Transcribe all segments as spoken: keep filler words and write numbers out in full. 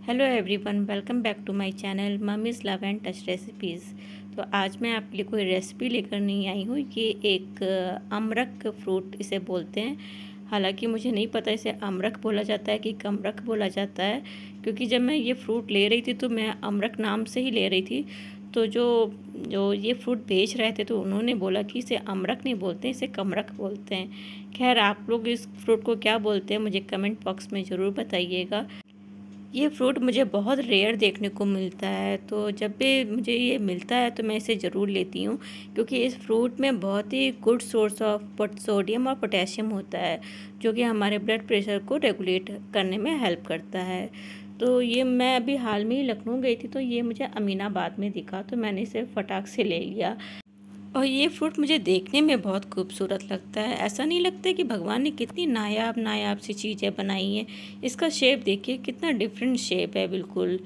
Hello everyone, welcome back to my channel mummy's love and touch recipes. तो आज मैं आपके लिए कोई रेसिपी लेकर नहीं आई हूँ। ये एक अमरख फ्रूट इसे बोलते हैं। हालांकि मुझे नहीं पता इसे अमरख बोला जाता है कि कमरख बोला जाता है, क्योंकि जब मैं ये फ्रूट ले रही थी तो मैं अमरख नाम से ही ले रही थी। तो जो जो ये फ्रूट बेच रहे थे तो उन्होंने बोला कि इसे अमरख नहीं बोलते, इसे कमरख बोलते हैं। खैर, आप लोग इस फ्रूट को क्या बोलते हैं मुझे कमेंट बॉक्स में ज़रूर बताइएगा। ये फ्रूट मुझे बहुत रेयर देखने को मिलता है, तो जब भी मुझे ये मिलता है तो मैं इसे ज़रूर लेती हूँ, क्योंकि इस फ्रूट में बहुत ही गुड सोर्स ऑफ सोडियम और पोटेशियम होता है, जो कि हमारे ब्लड प्रेशर को रेगुलेट करने में हेल्प करता है। तो ये मैं अभी हाल में ही लखनऊ गई थी, तो ये मुझे अमीनाबाद में दिखा, तो मैंने इसे फटाक से ले लिया। और ये फ्रूट मुझे देखने में बहुत खूबसूरत लगता है। ऐसा नहीं लगता कि भगवान ने कितनी नायाब नायाब सी चीज़ें बनाई हैं। इसका शेप देखिए, कितना डिफरेंट शेप है बिल्कुल।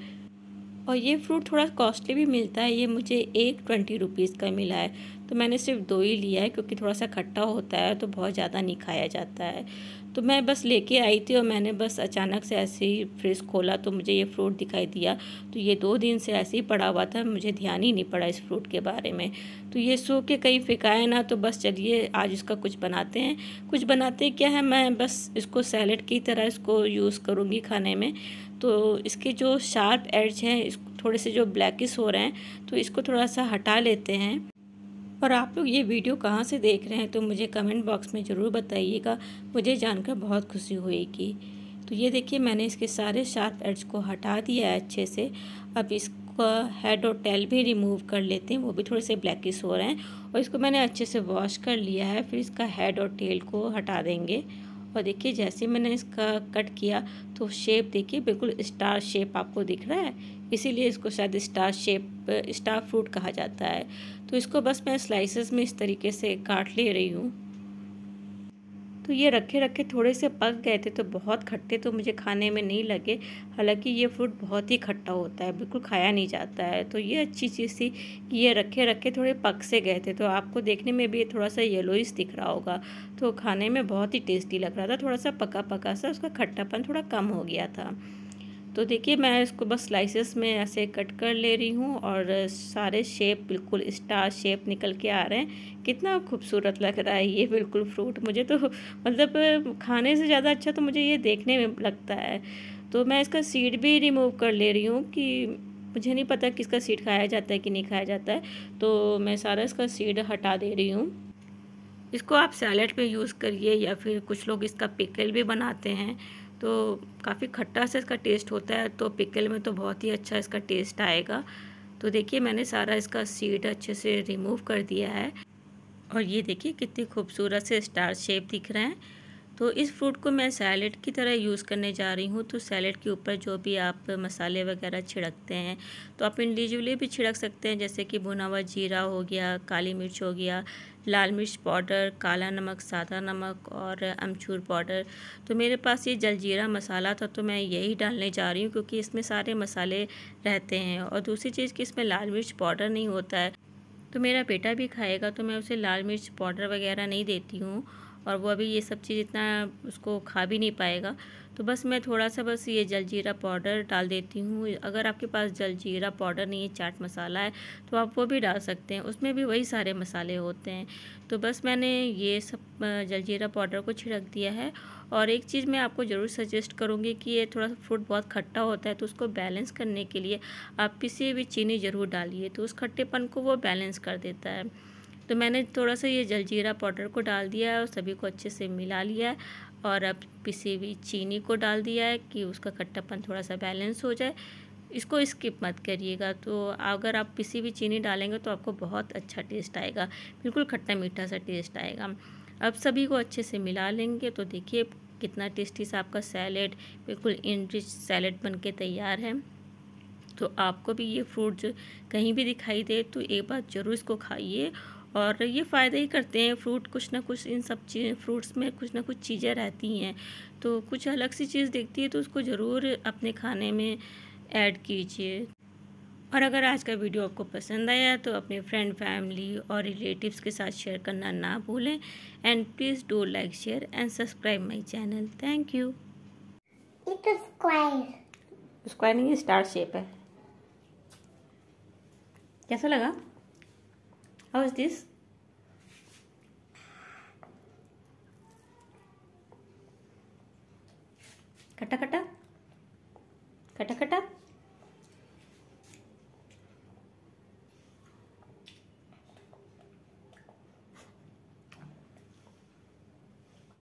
और ये फ्रूट थोड़ा कॉस्टली भी मिलता है। ये मुझे एक ट्वेंटी रुपीज़ का मिला है, तो मैंने सिर्फ दो ही लिया है, क्योंकि थोड़ा सा खट्टा होता है तो बहुत ज़्यादा नहीं खाया जाता है। तो मैं बस लेके आई थी और मैंने बस अचानक से ऐसे ही फ्रिज खोला तो मुझे ये फ्रूट दिखाई दिया। तो ये दो दिन से ऐसे ही पड़ा हुआ था, मुझे ध्यान ही नहीं पड़ा इस फ्रूट के बारे में। तो ये सो के कहीं फेंकाए ना, तो बस चलिए आज इसका कुछ बनाते हैं। कुछ बनाते क्या है, मैं बस इसको सैलेड की तरह इसको यूज़ करूँगी खाने में। तो इसके जो शार्प एड्ज हैं, इस थोड़े से जो ब्लैकिश हो रहे हैं, तो इसको थोड़ा सा हटा लेते हैं। और आप लोग ये वीडियो कहाँ से देख रहे हैं तो मुझे कमेंट बॉक्स में ज़रूर बताइएगा, मुझे जानकर बहुत खुशी होएगी। तो ये देखिए, मैंने इसके सारे शार्प एड्ज को हटा दिया है अच्छे से। अब इसका हेड और टेल भी रिमूव कर लेते हैं, वो भी थोड़े से ब्लैकिश हो रहे हैं। और इसको मैंने अच्छे से वॉश कर लिया है, फिर इसका हेड और टेल को हटा देंगे। और देखिए, जैसे मैंने इसका कट किया तो शेप देखिए, बिल्कुल स्टार शेप आपको दिख रहा है, इसीलिए इसको शायद स्टार शेप स्टार फ्रूट कहा जाता है। तो इसको बस मैं स्लाइसेस में इस तरीके से काट ले रही हूँ। तो ये रखे रखे थोड़े से पक गए थे, तो बहुत खट्टे तो मुझे खाने में नहीं लगे। हालांकि ये फ्रूट बहुत ही खट्टा होता है, बिल्कुल खाया नहीं जाता है। तो ये अच्छी चीज़ थी कि ये रखे रखे थोड़े पक से गए थे, तो आपको देखने में भी ये थोड़ा सा येलोइश दिख रहा होगा। तो खाने में बहुत ही टेस्टी लग रहा था, थोड़ा सा पका पका सा, उसका खट्टापन थोड़ा कम हो गया था। तो देखिए, मैं इसको बस स्लाइसेस में ऐसे कट कर ले रही हूँ और सारे शेप बिल्कुल स्टार शेप निकल के आ रहे हैं। कितना खूबसूरत लग रहा है ये बिल्कुल फ्रूट। मुझे तो मतलब खाने से ज़्यादा अच्छा तो मुझे ये देखने में लगता है। तो मैं इसका सीड भी रिमूव कर ले रही हूँ, कि मुझे नहीं पता कि इसका सीड खाया जाता है कि नहीं खाया जाता है। तो मैं सारा इसका सीड हटा दे रही हूँ। इसको आप सैलेड पे यूज़ करिए, या फिर कुछ लोग इसका पिकल भी बनाते हैं। तो काफ़ी खट्टा सा इसका टेस्ट होता है, तो पिकल में तो बहुत ही अच्छा इसका टेस्ट आएगा। तो देखिए, मैंने सारा इसका सीड अच्छे से रिमूव कर दिया है। और ये देखिए, कितनी खूबसूरत से स्टार शेप दिख रहे हैं। तो इस फ्रूट को मैं सैलेड की तरह यूज़ करने जा रही हूँ। तो सैलेड के ऊपर जो भी आप मसाले वगैरह छिड़कते हैं, तो आप इंडिविजुअली भी छिड़क सकते हैं, जैसे कि भुना हुआ जीरा हो गया, काली मिर्च हो गया, लाल मिर्च पाउडर, काला नमक, सादा नमक और अमचूर पाउडर। तो मेरे पास ये जलजीरा मसाला था, तो मैं यही डालने जा रही हूँ, क्योंकि इसमें सारे मसाले रहते हैं। और दूसरी चीज़ कि इसमें लाल मिर्च पाउडर नहीं होता है, तो मेरा बेटा भी खाएगा, तो मैं उसे लाल मिर्च पाउडर वगैरह नहीं देती हूँ, और वो अभी ये सब चीज़ इतना उसको खा भी नहीं पाएगा। तो बस मैं थोड़ा सा बस ये जलजीरा पाउडर डाल देती हूँ। अगर आपके पास जलजीरा पाउडर नहीं है, चाट मसाला है, तो आप वो भी डाल सकते हैं, उसमें भी वही सारे मसाले होते हैं। तो बस मैंने ये सब जलजीरा पाउडर को छिड़क दिया है। और एक चीज़ मैं आपको ज़रूर सजेस्ट करूँगी कि ये थोड़ा सा फ्रूट बहुत खट्टा होता है, तो उसको बैलेंस करने के लिए आप पिसी हुई चीनी ज़रूर डालिए, तो उस खट्टेपन को वो बैलेंस कर देता है। तो मैंने थोड़ा सा ये जलजीरा पाउडर को डाल दिया है और सभी को अच्छे से मिला लिया है। और अब पिसी हुई चीनी को डाल दिया है कि उसका खट्टापन थोड़ा सा बैलेंस हो जाए। इसको स्किप मत करिएगा। तो अगर आप पिसी हुई चीनी डालेंगे तो आपको बहुत अच्छा टेस्ट आएगा, बिल्कुल खट्टा मीठा सा टेस्ट आएगा। अब सभी को अच्छे से मिला लेंगे, तो देखिए कितना टेस्टी सा आपका सैलेड, बिल्कुल इनरिच सैलेड बन के तैयार है। तो आपको भी ये फ्रूट जो कहीं भी दिखाई दे तो एक बार ज़रूर इसको खाइए। और ये फ़ायदा ही करते हैं फ्रूट, कुछ ना कुछ इन सब चीज़ फ्रूट्स में कुछ ना कुछ चीज़ें रहती हैं, तो कुछ अलग सी चीज़ दिखती है तो उसको ज़रूर अपने खाने में ऐड कीजिए। और अगर आज का वीडियो आपको पसंद आया तो अपने फ्रेंड, फैमिली और रिलेटिव्स के साथ शेयर करना ना भूलें। And please do like, share and subscribe my channel. Thank you. It's a square. Square नहीं, स्टार शेप है। कैसा लगा? How is this? खट्टा खट्टा खट्टा खट्टा